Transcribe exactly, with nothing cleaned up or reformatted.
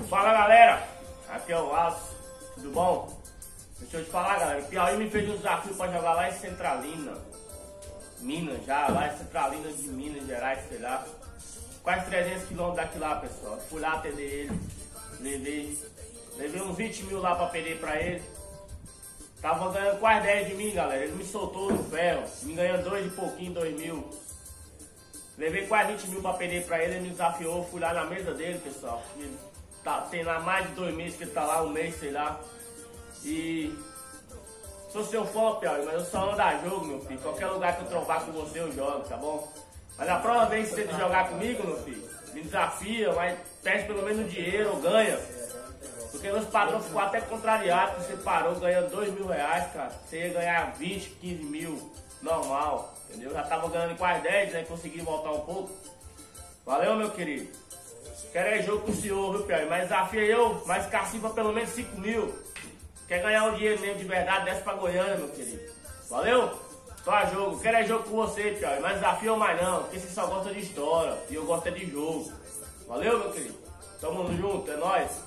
Fala galera, aqui é o Wallace, tudo bom? Deixa eu te falar galera, o Piauí me fez um desafio para jogar lá em Centralina, Minas já, lá em Centralina de Minas Gerais, sei lá, quase trezentos quilômetros daqui lá pessoal. Fui lá atender ele, levei, levei uns vinte mil lá para perder para ele, tava ganhando quase dez de mim galera, ele me soltou no ferro, me ganhando dois e pouquinho, dois mil. Levei quase vinte mil para perder para ele, ele me desafiou, fui lá na mesa dele pessoal. Ele tá, tem lá mais de dois meses que ele tá lá, um mês, sei lá. E sou seu fã, Piauí, mas eu só ando a jogo, meu filho. Qualquer lugar que eu trombar com você eu jogo, tá bom? Mas a próxima vez que você jogar comigo, meu filho, me desafia, mas pede pelo menos dinheiro ou ganha. Porque meus patrões ficou até contrariado que você parou ganhando dois mil reais, cara. Você ia ganhar vinte, quinze mil, normal, entendeu? Já tava ganhando quase dez, né? Consegui voltar um pouco. Valeu, meu querido. Quero é jogo com o senhor, viu, Piauí? Mas desafia eu, mas cacifa pelo menos cinco mil. Quer ganhar um dinheiro mesmo de verdade, desce pra Goiânia, meu querido. Valeu? Só a jogo. Quero é jogo com você, Piauí. Mas desafia eu mais não, porque você só gosta de história. E eu gosto é de jogo. Valeu, meu querido? Tamo junto, é nóis.